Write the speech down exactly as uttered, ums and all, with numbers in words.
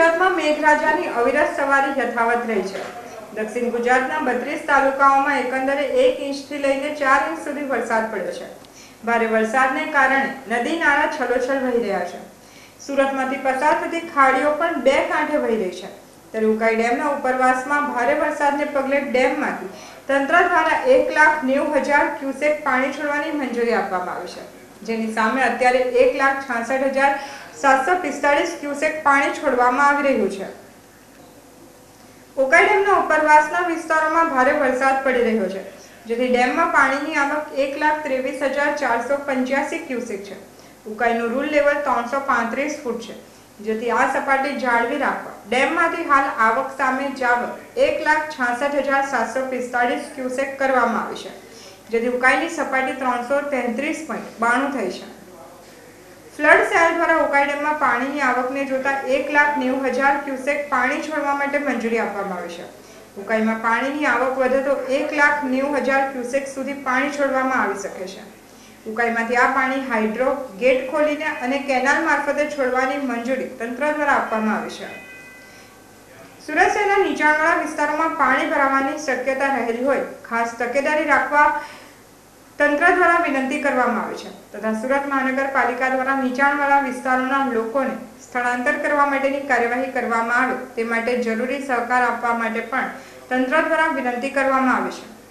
ગુજરાતમાં મેઘરાજાની અવિરત સવારી યથાવત રહી છે। દક્ષિણ ગુજરાતના બત્રીસ તાલુકાઓમાં એકંદરે એક ઇંચથી લઈને ચાર ઇંચ સુધી વરસાદ પડ્યો છે। ભારે વરસાદને કારણે નદી નાળા છલોછલ વહી રહ્યા છે। સુરતમાંથી પસાર થતી ખાડીઓ પણ બે કાંઠે વહી રહી છે। ત્યારે ઉકાઈ ડેમના ઉપરવાસમાં ભારે વરસાદને પગલે ડેમમાંથી તંત્ર દ્વારા એક લાખ નેવું હજાર ક્યુસેક પાણી છોડવાની મંજૂરી આપવામાં આવી છે, જેની સામે અત્યારે એક લાખ છાસઠ હજાર સાતસો પિસ્તાળીસ ક્યુસેક પાણી છોડવામાં આવી રહ્યું છે। ઉકાઈ ડેમના ઉપરવાસના વિસ્તારોમાં ભારે વરસાદ પડી રહ્યો છે, જેથી ડેમમાં પાણીની આવક એક લાખ ત્રેવીસ હજાર ચારસો પંચ્યાસી ક્યુસેક છે। ઉકાઈનું રૂલ લેવલ ત્રણસો પાંત્રીસ ફૂટ છે, જેથી આ સપાટી જાળવી રાખવા ડેમમાંથી હાલ આવક સામે જાવક એક લાખ છાસઠ હજાર સાતસો પિસ્તાળીસ ક્યુસેક કરવામાં આવી છે, જેથી ઉકાઈની સપાટી ત્રણસો તેત્રીસ પોઈન્ટ બાણું થઈ છે। ફ્લડ સેલ દ્વારા ઉકાઈ ડેમમાં પાણીની આવકને જોતા એક લાખ નેવું હજાર ક્યુસેક પાણી છોડવા માટે મંજૂરી આપવામાં આવી છે। ઉકાઈમાં પાણીની આવક વધે તો એક લાખ નેવું હજાર ક્યુસેક સુધી પાણી છોડવામાં આવી શકે છે। ઉકાઈમાંથી આ પાણી હાઇડ્રો ગેટ ખોલીને અને કેનાલ મારફતે છોડવાની મંજૂરી તંત્ર દ્વારા આપવામાં આવી છે। સુરત શહેરના નીચાણવાળા વિસ્તારોમાં પાણી ભરાવાની શક્યતા રહેલી હોય ખાસ તકેદારી રાખવા તંત્ર દ્વારા વિનંતી કરવામાં આવી છે તથા સુરત મહાનગરપાલિકા દ્વારા નીચાણવાળા વિસ્તારોના લોકોને સ્થળાંતર કરવા માટેની કાર્યવાહી કરવામાં આવે તે માટે જરૂરી સહકાર આપવા માટે પણ તંત્ર દ્વારા વિનંતી કરવામાં આવી છે।